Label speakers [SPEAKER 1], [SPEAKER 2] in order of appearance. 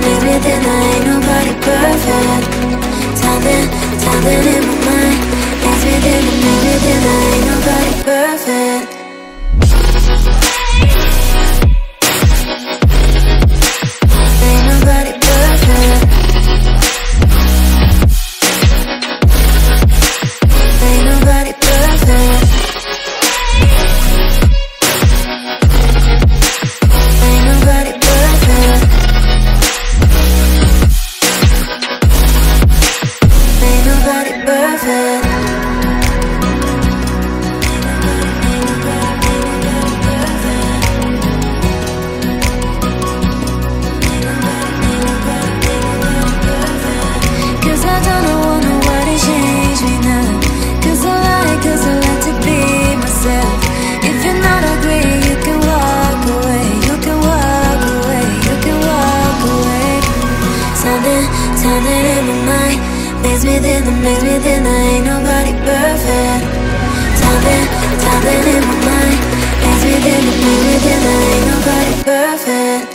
[SPEAKER 1] mix within, I ain't nobody perfect. Something in my mind, mix within, I ain't nobody perfect. Ain't nobody perfect. Ain't nobody perfect. Ain't nobody perfect. Ain't nobody perfect. Cause I don't want nobody change me now. Cause I like to be myself. If you're not agree, you can walk away. You can walk away. You can walk away. Something in my mind, mix within, I ain't nobody perfect. Something in my mind, mix within, I ain't nobody perfect.